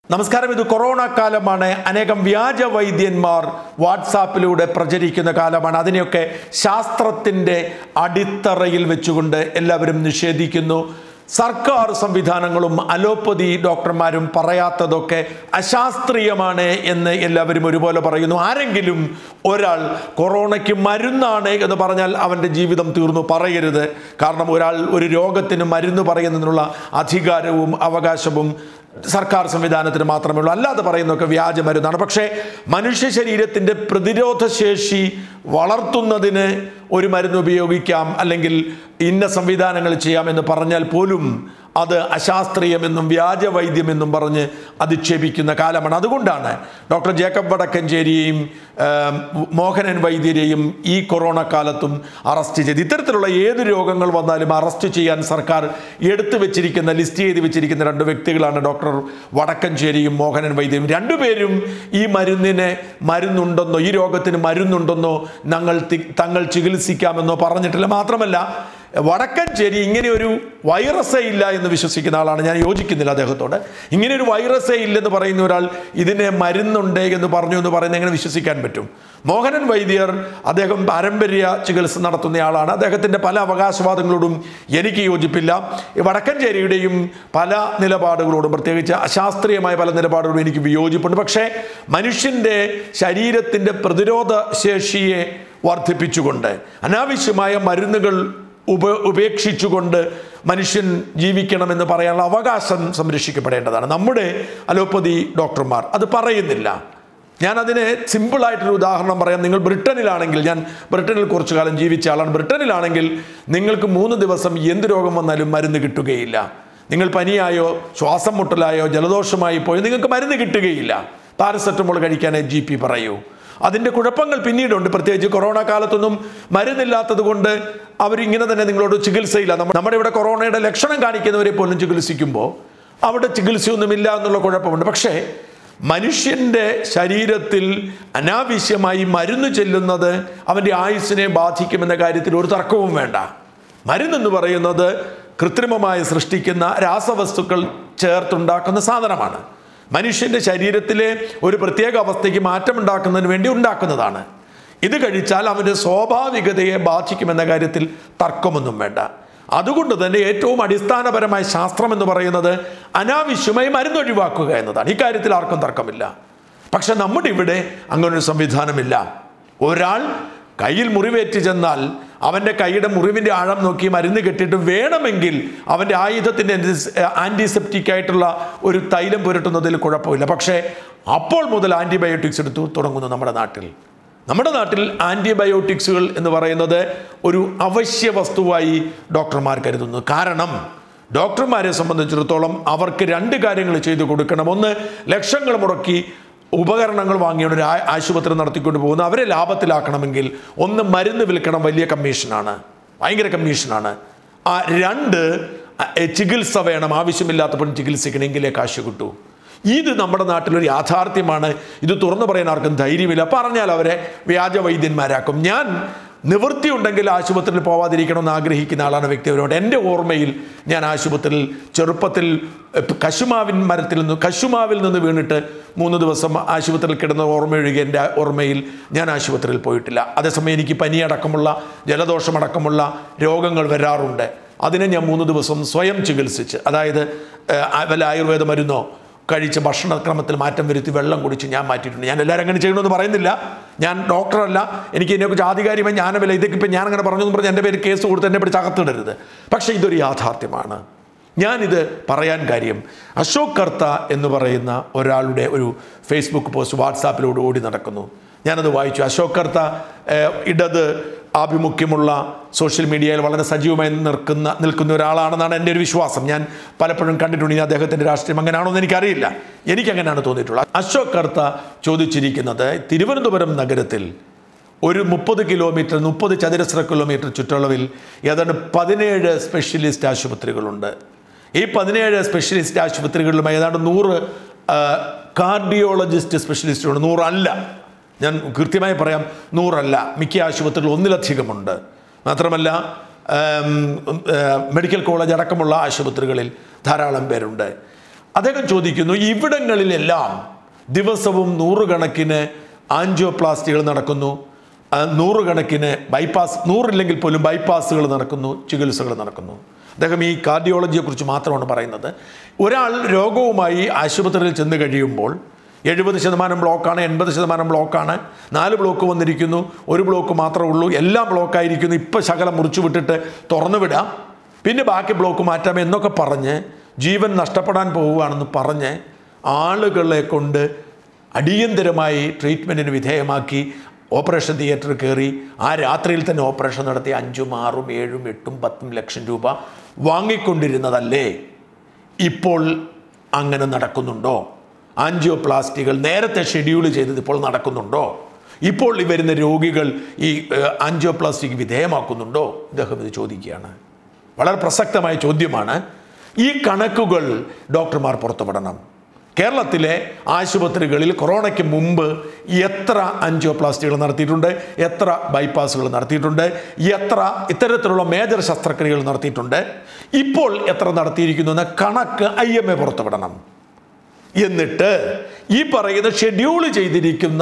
നമസ്കാരം. ഇത് കൊറോണ കാലമാണ്. അനേകം വ്യാജ വൈദ്യന്മാർ വാട്സാപ്പിലൂടെ പ്രചരിക്കുന്ന കാലമാണ്. അതിനെയൊക്കെ ശാസ്ത്രത്തിൻ്റെ അടിത്തറയിൽ വെച്ചുകൊണ്ട് എല്ലാവരും നിഷേധിക്കുന്നു. സർക്കാർ സംവിധാനങ്ങളും അലോപ്പതി ഡോക്ടർമാരും പറയാത്തതൊക്കെ അശാസ്ത്രീയമാണ് എന്ന് എല്ലാവരും ഒരുപോലെ പറയുന്നു. ആരെങ്കിലും ഒരാൾ കൊറോണയ്ക്ക് മരുന്നാണ് എന്ന് പറഞ്ഞാൽ അവൻ്റെ ജീവിതം തീർന്നു പറയരുത്. കാരണം ഒരാൾ ഒരു രോഗത്തിന് മരുന്ന് പറയുന്നതിനുള്ള അധികാരവും അവകാശവും സർക്കാർ സംവിധാനത്തിന് മാത്രമേ ഉള്ളൂ. അല്ലാതെ പറയുന്നതൊക്കെ വ്യാജ മരുന്നാണ്. പക്ഷേ മനുഷ്യ ശരീരത്തിൻ്റെ പ്രതിരോധ ശേഷി വളർത്തുന്നതിന് ഒരു മരുന്ന് ഉപയോഗിക്കാം, അല്ലെങ്കിൽ ഇന്ന സംവിധാനങ്ങൾ ചെയ്യാമെന്ന് പറഞ്ഞാൽ പോലും അത് അശാസ്ത്രീയമെന്നും വ്യാജ വൈദ്യമെന്നും പറഞ്ഞ് അധിക്ഷേപിക്കുന്ന കാലമാണ്. അതുകൊണ്ടാണ് ഡോക്ടർ ജേക്കബ് വടക്കഞ്ചേരിയെയും മോഹനൻ വൈദ്യരെയും ഈ കൊറോണ കാലത്തും അറസ്റ്റ് ചെയ്ത്. ഇത്തരത്തിലുള്ള ഏത് രോഗങ്ങൾ വന്നാലും അറസ്റ്റ് ചെയ്യാൻ സർക്കാർ ലിസ്റ്റ് ചെയ്ത് വെച്ചിരിക്കുന്ന രണ്ട് വ്യക്തികളാണ് ഡോക്ടർ വടക്കഞ്ചേരിയും മോഹനൻ വൈദ്യരും. രണ്ടുപേരും ഈ മരുന്നുണ്ടെന്നോ ഈ രോഗത്തിന് മരുന്നുണ്ടെന്നോ തങ്ങൾ ചികിത്സിക്കാമെന്നോ പറഞ്ഞിട്ടില്ല. മാത്രമല്ല വടക്കഞ്ചേരി ഇങ്ങനെ ഒരു വൈറസേ ഇല്ല എന്ന് വിശ്വസിക്കുന്ന ആളാണ്. ഞാൻ യോജിക്കുന്നില്ല അദ്ദേഹത്തോട്. ഇങ്ങനെ ഒരു വൈറസേ ഇല്ലെന്ന് പറയുന്ന ഒരാൾ ഇതിനെ മരുന്നുണ്ട് എന്ന് പറഞ്ഞു എന്ന് പറയുന്നത് എങ്ങനെ വിശ്വസിക്കാൻ പറ്റും? മോഹനൻ വൈദ്യർ അദ്ദേഹം പാരമ്പര്യ ചികിത്സ നടത്തുന്നയാളാണ്. അദ്ദേഹത്തിൻ്റെ പല അവകാശവാദങ്ങളോടും എനിക്ക് യോജിപ്പില്ല. വടക്കഞ്ചേരിയുടെയും പല നിലപാടുകളോടും, പ്രത്യേകിച്ച് അശാസ്ത്രീയമായ പല നിലപാടുകളോടും എനിക്ക് വിയോജിപ്പുണ്ട്. പക്ഷേ മനുഷ്യൻ്റെ ശരീരത്തിൻ്റെ പ്രതിരോധ ശേഷിയെ വർദ്ധിപ്പിച്ചുകൊണ്ട് അനാവശ്യമായ മരുന്നുകൾ ഉപേക്ഷിച്ചുകൊണ്ട് മനുഷ്യൻ ജീവിക്കണമെന്ന് പറയാനുള്ള അവകാശം സംരക്ഷിക്കപ്പെടേണ്ടതാണ്. നമ്മുടെ അലോപ്പതി ഡോക്ടർമാർ അത് പറയുന്നില്ല. ഞാനതിന് സിമ്പിളായിട്ടൊരു ഉദാഹരണം പറയാം. നിങ്ങൾ ബ്രിട്ടനിലാണെങ്കിൽ, ഞാൻ ബ്രിട്ടനിൽ കുറച്ചു കാലം ജീവിച്ച ആളാണ്. ബ്രിട്ടനിലാണെങ്കിൽ നിങ്ങൾക്ക് 3 ദിവസം എന്ത് രോഗം വന്നാലും മരുന്ന് കിട്ടുകയില്ല. നിങ്ങൾ പനിയായോ ശ്വാസം മുട്ടലായോ ജലദോഷമായി പോയോ നിങ്ങൾക്ക് മരുന്ന് കിട്ടുകയില്ല. പാരസെറ്റമോൾ കഴിക്കാനേ GP പറയൂ. അതിൻ്റെ കുഴപ്പങ്ങൾ പിന്നീടുണ്ട്. പ്രത്യേകിച്ച് കൊറോണ കാലത്തൊന്നും മരുന്നില്ലാത്തത് കൊണ്ട് അവരിങ്ങനെ തന്നെ നിങ്ങളോട് ചികിത്സയില്ല. നമ്മുടെ ഇവിടെ കൊറോണയുടെ ലക്ഷണം കാണിക്കുന്നവരെ പോലും ചികിത്സിക്കുമ്പോൾ അവിടെ ചികിത്സയൊന്നുമില്ല എന്നുള്ള കുഴപ്പമുണ്ട്. പക്ഷേ മനുഷ്യൻ്റെ ശരീരത്തിൽ അനാവശ്യമായി മരുന്ന് ചെല്ലുന്നത് അവൻ്റെ ആയുസ്സിനെ ബാധിക്കുമെന്ന കാര്യത്തിൽ ഒരു തർക്കവും വേണ്ട. മരുന്നെന്ന് പറയുന്നത് കൃത്രിമമായി സൃഷ്ടിക്കുന്ന രാസവസ്തുക്കൾ ചേർത്തുണ്ടാക്കുന്ന സാധനമാണ്. മനുഷ്യൻ്റെ ശരീരത്തിലെ ഒരു പ്രത്യേക അവസ്ഥയ്ക്ക് മാറ്റമുണ്ടാക്കുന്നതിന് വേണ്ടി ഉണ്ടാക്കുന്നതാണ്. ഇത് കഴിച്ചാൽ അവൻ്റെ സ്വാഭാവികതയെ ബാധിക്കുമെന്ന കാര്യത്തിൽ തർക്കമൊന്നും വേണ്ട. അതുകൊണ്ട് തന്നെ ഏറ്റവും അടിസ്ഥാനപരമായ ശാസ്ത്രം എന്ന് പറയുന്നത് അനാവശ്യമായി മരുന്നൊഴിവാക്കുക എന്നതാണ്. ഇക്കാര്യത്തിൽ ആർക്കും തർക്കമില്ല. പക്ഷെ നമ്മുടെ ഇവിടെ അങ്ങനൊരു സംവിധാനമില്ല. ഒരാൾ കയ്യിൽ മുറിവേറ്റ് ചെന്നാൽ അവൻ്റെ കൈയുടെ മുറിവിൻ്റെ ആഴം നോക്കി മരുന്ന് കെട്ടിയിട്ട് വേണമെങ്കിൽ അവൻ്റെ ആയുധത്തിൻ്റെ ആൻറ്റിസെപ്റ്റിക് ആയിട്ടുള്ള ഒരു തൈലം പുരട്ടുന്നതിൽ കുഴപ്പമില്ല. പക്ഷേ അപ്പോൾ മുതൽ ആൻറ്റിബയോട്ടിക്സ് എടുത്തു തുടങ്ങുന്നു നമ്മുടെ നാട്ടിൽ ആൻറ്റിബയോട്ടിക്സുകൾ എന്ന് പറയുന്നത് ഒരു അവശ്യ വസ്തുവായി ഡോക്ടർമാർ കരുതുന്നു. കാരണം ഡോക്ടർമാരെ സംബന്ധിച്ചിടത്തോളം അവർക്ക് 2 കാര്യങ്ങൾ ചെയ്തു കൊടുക്കണം. ഒന്ന്, ലക്ഷങ്ങൾ മുടക്കി ഉപകരണങ്ങൾ വാങ്ങിയാണ് ഒരു ആശുപത്രി നടത്തിക്കൊണ്ട് പോകുന്നത്. അവരെ ലാഭത്തിലാക്കണമെങ്കിൽ ഒന്ന് മരുന്ന് വിൽക്കണം, വലിയ കമ്മീഷനാണ്, ഭയങ്കര കമ്മീഷനാണ്. 2 ചികിത്സ വേണം, ആവശ്യമില്ലാത്തപ്പോൾ ചികിത്സിക്കണമെങ്കിലേ കാശ് കിട്ടൂ. ഇത് നമ്മുടെ നാട്ടിലൊരു യാഥാർത്ഥ്യമാണ്. ഇത് തുറന്നു പറയാൻ ആർക്കും ധൈര്യമില്ല. പറഞ്ഞാൽ അവരെ വ്യാജ വൈദ്യന്മാരാക്കും. ഞാൻ നിവൃത്തി ഉണ്ടെങ്കിൽ ആശുപത്രിയിൽ പോവാതിരിക്കണമെന്ന് ആഗ്രഹിക്കുന്ന ആളാണ് വ്യക്തിപരമായിട്ട്. എൻ്റെ ഓർമ്മയിൽ ഞാൻ ആശുപത്രിയിൽ ചെറുപ്പത്തിൽ കശുമാവിൽ നിന്ന് വീണിട്ട് 3 ദിവസം ആശുപത്രിയിൽ കിടന്ന ഓർമ്മയൊഴികെ എൻ്റെ ഓർമ്മയിൽ ഞാൻ ആശുപത്രിയിൽ പോയിട്ടില്ല. അതേസമയം എനിക്ക് പനിയടക്കമുള്ള ജലദോഷമടക്കമുള്ള രോഗങ്ങൾ വരാറുണ്ട്. അതിനെ ഞാൻ 3 ദിവസം സ്വയം ചികിത്സിച്ച്, അതായത് വല്ല ആയുർവേദ മരുന്നോ കഴിച്ച് ഭക്ഷണക്രമത്തിൽ മാറ്റം വരുത്തി വെള്ളം കുടിച്ച് ഞാൻ മാറ്റിയിട്ടുണ്ട്. ഞാൻ എല്ലാവരും അങ്ങനെ ചെയ്യണമെന്ന് പറയുന്നില്ല. ഞാൻ ഡോക്ടറല്ല, എനിക്ക് ഇതിനെക്കുറിച്ച് ആധികാരികമായി ജ്ഞാനമില്ല. ഇതൊക്കെ ഞാൻ അങ്ങനെ പറഞ്ഞു എന്ന് പറഞ്ഞ് എൻ്റെ പേര് കേസ് കൊടുത്ത് എന്നെ പിടിച്ച് അകത്തിടരുത്. പക്ഷേ ഇതൊരു യാഥാർത്ഥ്യമാണ്. ഞാനിത് പറയാൻ കാര്യം, അശോക് കർത്ത എന്ന് പറയുന്ന ഒരാളുടെ ഒരു ഫേസ്ബുക്ക് പോസ്റ്റ് വാട്സാപ്പിലൂടെ ഓടി നടക്കുന്നു. ഞാനത് വായിച്ചു. അശോക് കർത്ത ഇടത് ആഭിമുഖ്യമുള്ള സോഷ്യൽ മീഡിയയിൽ വളരെ സജീവമായി നിൽക്കുന്ന ഒരാളാണെന്നാണ് എൻ്റെ ഒരു വിശ്വാസം. ഞാൻ പലപ്പോഴും കണ്ടിട്ടുണ്ട്. ഇനി അദ്ദേഹത്തിൻ്റെ രാഷ്ട്രീയം അങ്ങനെയാണോ എന്ന് എനിക്കറിയില്ല. എനിക്കങ്ങനെയാണ് തോന്നിയിട്ടുള്ളത്. അശോക് കർത്ത ചോദിച്ചിരിക്കുന്നത്, തിരുവനന്തപുരം നഗരത്തിൽ ഒരു 30 ചതുരശ്ര കിലോമീറ്റർ ചുറ്റളവിൽ ഏതാണ്ട് 17 സ്പെഷ്യലിസ്റ്റ് ആശുപത്രികളുണ്ട്. ഈ 17 സ്പെഷ്യലിസ്റ്റ് ആശുപത്രികളിലും ഏതാണ്ട് 100 കാർഡിയോളജിസ്റ്റ് സ്പെഷ്യലിസ്റ്റുണ്ട്. 100 അല്ല, ഞാൻ കൃത്യമായി പറയാം, 100 അല്ല. മിക്ക ആശുപത്രികൾ 1-ലധികമുണ്ട്. മാത്രമല്ല മെഡിക്കൽ കോളേജ് അടക്കമുള്ള ആശുപത്രികളിൽ ധാരാളം പേരുണ്ട്. അദ്ദേഹം ചോദിക്കുന്നു, ഇവിടങ്ങളിലെല്ലാം ദിവസവും നൂറുകണക്കിന് ആൻജിയോപ്ലാസ്റ്റികൾ നടക്കുന്നു, നൂറുകണക്കിന് ബൈപ്പാസ്, നൂറില്ലെങ്കിൽ പോലും ബൈപ്പാസുകൾ നടക്കുന്നു, ചികിത്സകൾ നടക്കുന്നു. അദ്ദേഹം ഈ കാർഡിയോളജിയെക്കുറിച്ച് മാത്രമാണ് പറയുന്നത്. ഒരാൾ രോഗവുമായി ആശുപത്രിയിൽ ചെന്ന് കഴിയുമ്പോൾ 70% ബ്ലോക്കാണ്, 80% ബ്ലോക്കാണ്, 4 ബ്ലോക്ക് വന്നിരിക്കുന്നു, 1 ബ്ലോക്ക് മാത്രമേ ഉള്ളൂ, എല്ലാം ബ്ലോക്കായിരിക്കുന്നു, ഇപ്പം ശകലം മുറിച്ചു വിട്ടിട്ട് തുറന്നു വിടാം, പിന്നെ ബാക്കി ബ്ലോക്ക് മാറ്റാം എന്നൊക്കെ പറഞ്ഞ് ജീവൻ നഷ്ടപ്പെടാൻ പോവുകയാണെന്ന് പറഞ്ഞ് ആളുകളെ കൊണ്ട് അടിയന്തരമായി ട്രീറ്റ്മെൻറ്റിന് വിധേയമാക്കി ഓപ്പറേഷൻ തിയേറ്ററിൽ കയറി ആ രാത്രിയിൽ തന്നെ ഓപ്പറേഷൻ നടത്തി 5, 6, 7, 8, 10 ലക്ഷം രൂപ വാങ്ങിക്കൊണ്ടിരുന്നതല്ലേ ഇപ്പോൾ അങ്ങനെ നടക്കുന്നുണ്ടോ? ആൻജിയോപ്ലാസ്റ്റികൾ നേരത്തെ ഷെഡ്യൂൾ ചെയ്തത് ഇപ്പോൾ നടക്കുന്നുണ്ടോ? ഇപ്പോൾ ഈ വരുന്ന രോഗികൾ ഈ ആൻജിയോപ്ലാസ്റ്റിക് വിധേയമാക്കുന്നുണ്ടോ? ഇദ്ദേഹം ഇത് ചോദിക്കുകയാണ്. വളരെ പ്രസക്തമായ ചോദ്യമാണ്. ഈ കണക്കുകൾ ഡോക്ടർമാർ പുറത്തുവിടണം. കേരളത്തിലെ ആശുപത്രികളിൽ കൊറോണയ്ക്ക് മുമ്പ് എത്ര ആൻജിയോപ്ലാസ്റ്റികൾ നടത്തിയിട്ടുണ്ട്, എത്ര ബൈപ്പാസുകൾ നടത്തിയിട്ടുണ്ട്, എത്ര ഇത്തരത്തിലുള്ള മേജർ ശസ്ത്രക്രിയകൾ നടത്തിയിട്ടുണ്ട്, ഇപ്പോൾ എത്ര നടത്തിയിരിക്കുന്നു എന്ന കണക്ക് IMA പുറത്തുവിടണം. എന്നിട്ട് ഈ പറയുന്ന ഷെഡ്യൂൾ ചെയ്തിരിക്കുന്ന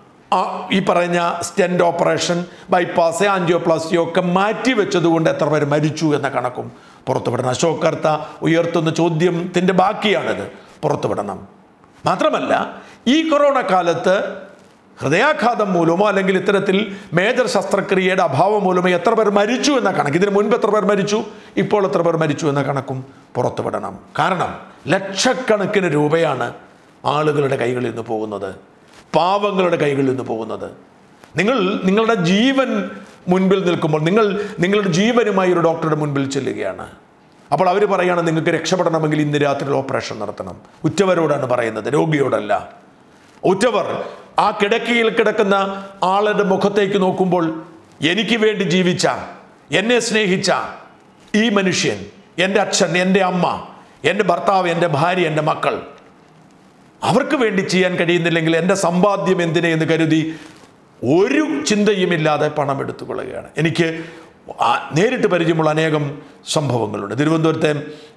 ഈ പറഞ്ഞ സ്റ്റെൻറ്റ് ഓപ്പറേഷൻ, ബൈപ്പാസ്, ആൻജിയോപ്ലാസ്റ്റി ഒക്കെ മാറ്റിവെച്ചതുകൊണ്ട് എത്ര പേര് മരിച്ചു എന്ന കണക്കും പുറത്തുവിടണം. അശോക് കർത്ത ഉയർത്തുന്ന ചോദ്യത്തിൻ്റെ ബാക്കിയാണിത്, പുറത്തുവിടണം. മാത്രമല്ല, ഈ കൊറോണ കാലത്ത് ഹൃദയാഘാതം മൂലമോ അല്ലെങ്കിൽ ഇത്തരത്തിൽ മേജർ ശസ്ത്രക്രിയയുടെ അഭാവം മൂലമോ എത്ര പേർ മരിച്ചു എന്ന കണക്ക്, ഇതിന് മുൻപ് എത്ര പേർ മരിച്ചു, ഇപ്പോൾ എത്ര പേർ മരിച്ചു എന്ന കണക്കും പുറത്തുവിടണം. കാരണം ലക്ഷക്കണക്കിന് രൂപയാണ് ആളുകളുടെ കൈകളിൽ നിന്ന് പോകുന്നത്, പാവങ്ങളുടെ കൈകളിൽ നിന്ന് പോകുന്നത്. നിങ്ങളുടെ ജീവൻ മുൻപിൽ നിൽക്കുമ്പോൾ നിങ്ങളുടെ ജീവനുമായി ഒരു ഡോക്ടറുടെ മുൻപിൽ ചെല്ലുകയാണ്. അപ്പോൾ അവർ പറയുകയാണ്, നിങ്ങൾക്ക് രക്ഷപ്പെടണമെങ്കിൽ ഇന്ന് രാത്രി ഓപ്പറേഷൻ നടത്തണം. ഉറ്റവരോടാണ് പറയുന്നത്, രോഗിയോടല്ല. ഉറ്റവർ ആ കിടക്കയിൽ കിടക്കുന്ന ആളുടെ മുഖത്തേക്ക് നോക്കുമ്പോൾ, എനിക്ക് വേണ്ടി ജീവിച്ച, എന്നെ സ്നേഹിച്ച ഈ മനുഷ്യൻ, എൻ്റെ അച്ഛൻ, എൻ്റെ അമ്മ, എൻ്റെ ഭർത്താവ്, എൻ്റെ ഭാര്യ, എൻ്റെ മക്കൾ, അവർക്ക് വേണ്ടി ചെയ്യാൻ കഴിയുന്നില്ലെങ്കിൽ എൻ്റെ സമ്പാദ്യം എന്തിനെ എന്ന് കരുതി ഒരു ചിന്തയുമില്ലാതെ പണം എടുത്തു കൊള്ളുകയാണ്. എനിക്ക് നേരിട്ട് പരിചയമുള്ള അനേകം സംഭവങ്ങളുണ്ട്. തിരുവനന്തപുരത്തെ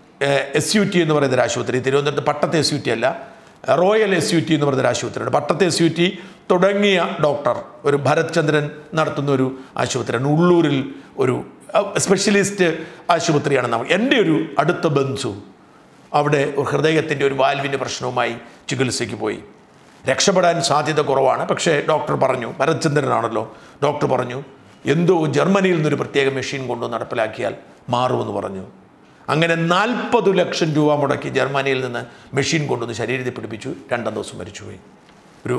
SUT എന്ന് പറയുന്ന ഒരു ആശുപത്രി, തിരുവനന്തപുരത്ത് പട്ടത്തെ SUT അല്ല, റോയൽ SUT എന്ന് പറയുന്നൊരു ആശുപത്രിയുണ്ട്. പട്ടത്തെ SUT തുടങ്ങിയ ഡോക്ടർ ഒരു ഭരത് ചന്ദ്രൻ നടത്തുന്ന ഒരു ആശുപത്രിയാണ്. ഉള്ളൂരിൽ ഒരു സ്പെഷ്യലിസ്റ്റ് ആശുപത്രിയാണ്. എൻ്റെ ഒരു അടുത്ത ബന്ധു അവിടെ ഹൃദയത്തിൻ്റെ ഒരു വാൽവിൻ്റെ പ്രശ്നവുമായി ചികിത്സയ്ക്ക് പോയി. രക്ഷപ്പെടാൻ സാധ്യത കുറവാണ്. പക്ഷേ ഡോക്ടർ പറഞ്ഞു, ഭരത് ചന്ദ്രനാണല്ലോ, ഡോക്ടർ പറഞ്ഞു എന്തോ ജർമ്മനിയിൽ നിന്നൊരു പ്രത്യേക മെഷീൻ കൊണ്ട് നടപ്പിലാക്കിയാൽ മാറുമെന്ന് പറഞ്ഞു. അങ്ങനെ 40 ലക്ഷം രൂപ മുടക്കി ജർമ്മനിയിൽ നിന്ന് മെഷീൻ കൊണ്ടുവന്ന് ശരീരത്തിൽ പിടിപ്പിച്ചു. 2 ദിവസം മരിച്ചുപോയി. ഒരു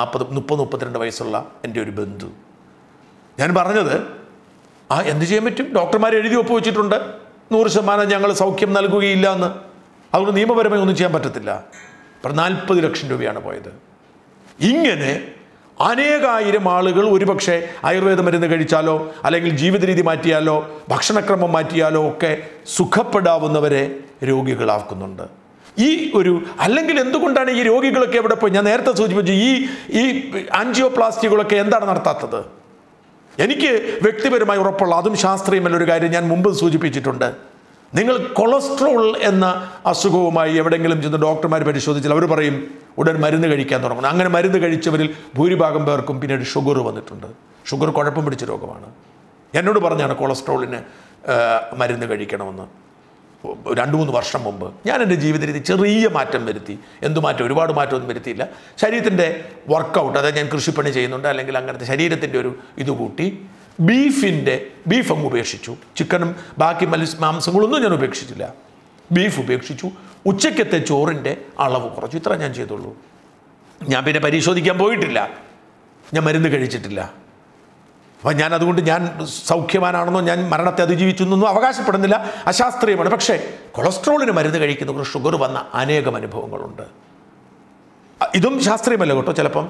30-32 വയസ്സുള്ള എൻ്റെ ഒരു ബന്ധു. ഞാൻ പറഞ്ഞത്, എന്ത് ചെയ്യാൻ പറ്റും? ഡോക്ടർമാർ എഴുതി ഒപ്പുവെച്ചിട്ടുണ്ട് 100% ഞങ്ങൾ സൗഖ്യം നൽകുകയില്ല എന്ന്. അതുകൊണ്ട് നിയമപരമായി ഒന്നും ചെയ്യാൻ പറ്റത്തില്ല. അപ്പോൾ 40 ലക്ഷം രൂപയാണ് പോയത്. ഇങ്ങനെ അനേകായിരം ആളുകൾ ഒരുപക്ഷെ ആയുർവേദ മരുന്ന് കഴിച്ചാലോ അല്ലെങ്കിൽ ജീവിത രീതി മാറ്റിയാലോ ഭക്ഷണക്രമം മാറ്റിയാലോ ഒക്കെ സുഖപ്പെടാവുന്നവരെ രോഗികളാക്കുന്നുണ്ട്. അല്ലെങ്കിൽ എന്തുകൊണ്ടാണ് ഈ രോഗികളൊക്കെ എവിടെ പോയി? ഞാൻ നേരത്തെ സൂചിപ്പിച്ചു, ഈ ആൻജിയോപ്ലാസ്റ്റികളൊക്കെ എന്താണ് നടത്താത്തത്? എനിക്ക് വ്യക്തിപരമായി ഉറപ്പുള്ള, അതും ശാസ്ത്രീയമല്ല ഒരു കാര്യം ഞാൻ മുമ്പ് സൂചിപ്പിച്ചിട്ടുണ്ട്. നിങ്ങൾ കൊളസ്ട്രോൾ എന്ന അസുഖവുമായി എവിടെയെങ്കിലും ചെന്ന് ഡോക്ടർമാർ പരിശോധിച്ചാൽ അവർ പറയും ഉടൻ മരുന്ന് കഴിക്കാൻ തുടങ്ങണം. അങ്ങനെ മരുന്ന് കഴിച്ചവരിൽ ഭൂരിഭാഗം പേർക്കും പിന്നീട് ഷുഗർ വന്നിട്ടുണ്ട്. ഷുഗർ കുഴപ്പം പിടിച്ച രോഗമാണ്. എന്നോട് പറഞ്ഞാണ് കൊളസ്ട്രോളിന് മരുന്ന് കഴിക്കണമെന്ന് 2-3 വർഷം മുമ്പ്. ഞാൻ എൻ്റെ ജീവിത രീതി ചെറിയ മാറ്റം വരുത്തി. എന്തു മാറ്റം? ഒരുപാട് മാറ്റമൊന്നും വരുത്തിയില്ല. ശരീരത്തിൻ്റെ വർക്കൗട്ട്, അതായത് ഞാൻ കൃഷിപ്പണി ചെയ്യുന്നുണ്ട്, അല്ലെങ്കിൽ അങ്ങനത്തെ ശരീരത്തിൻ്റെ ഒരു ഇത് കൂട്ടി. ബീഫ് അങ്ങ് ഉപേക്ഷിച്ചു. ചിക്കനും ബാക്കി മാംസങ്ങളൊന്നും ഞാൻ ഉപേക്ഷിച്ചില്ല. ബീഫ് ഉപേക്ഷിച്ചു. ഉച്ചയ്ക്കത്തെ ചോറിൻ്റെ അളവ് കുറച്ചു. ഇത്ര ഞാൻ ചെയ്തുള്ളൂ. ഞാൻ പിന്നെ പരിശോധിക്കാൻ പോയിട്ടില്ല. ഞാൻ മരുന്ന് കഴിച്ചിട്ടില്ല. അപ്പം അതുകൊണ്ട് ഞാൻ സൗഖ്യവാനാണെന്നോ ഞാൻ മരണത്തെ അതിജീവിച്ചു എന്നൊന്നും അവകാശപ്പെടുന്നില്ല. അശാസ്ത്രീയമാണ്. പക്ഷേ കൊളസ്ട്രോളിന് മരുന്ന് കഴിക്കുന്നവർ ഷുഗർ വന്ന അനേകം അനുഭവങ്ങളുണ്ട്. ഇതും ശാസ്ത്രീയമല്ല കേട്ടോ. ചിലപ്പം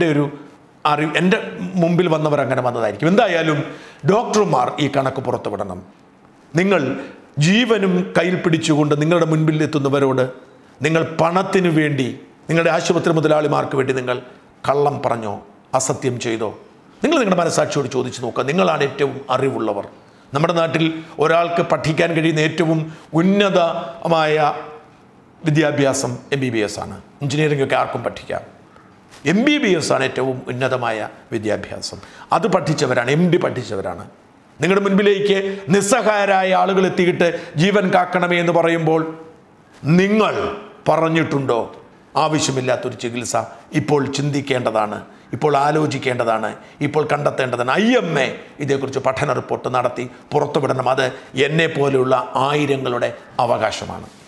എൻ്റെ മുമ്പിൽ വന്നവർ അങ്ങനെ വന്നതായിരിക്കും. എന്തായാലും ഡോക്ടർമാർ ഈ കണക്ക് പുറത്തുവിടണം. നിങ്ങൾ ജീവനും കയ്യിൽ പിടിച്ചുകൊണ്ട് നിങ്ങളുടെ മുൻപിൽ എത്തുന്നവരോട് നിങ്ങൾ പണത്തിനു വേണ്ടി, നിങ്ങളുടെ ആശുപത്രി മുതലാളിമാർക്ക് വേണ്ടി നിങ്ങൾ കള്ളം പറഞ്ഞോ, അസത്യം ചെയ്തോ? നിങ്ങളുടെ മനസാക്ഷിയോട് ചോദിച്ചു നോക്കുക. നിങ്ങളാണ് ഏറ്റവും അറിവുള്ളവർ. നമ്മുടെ നാട്ടിൽ ഒരാൾക്ക് പഠിക്കാൻ കഴിയുന്ന ഏറ്റവും ഉന്നതമായ വിദ്യാഭ്യാസം MBBS ആണ്. എഞ്ചിനീയറിംഗ് ഒക്കെ ആർക്കും പഠിക്കാം. MBBS ആണ് ഏറ്റവും ഉന്നതമായ വിദ്യാഭ്യാസം. അത് പഠിച്ചവരാണ്, MD പഠിച്ചവരാണ്. നിങ്ങളുടെ മുൻപിലേക്ക് നിസ്സഹായരായ ആളുകൾ എത്തിയിട്ട് ജീവൻ കാക്കണമേ എന്ന് പറയുമ്പോൾ നിങ്ങൾ പറഞ്ഞിട്ടുണ്ടോ ആവശ്യമില്ലാത്തൊരു ചികിത്സ? ഇപ്പോൾ ചിന്തിക്കേണ്ടതാണ്, ഇപ്പോൾ ആലോചിക്കേണ്ടതാണ്, ഇപ്പോൾ കണ്ടെത്തേണ്ടതാണ്. IMA ഇതേക്കുറിച്ച് പഠന റിപ്പോർട്ട് നടത്തി പുറത്തുവിടണം. അത് എന്നെ പോലെയുള്ള ആയിരങ്ങളുടെ അവകാശമാണ്.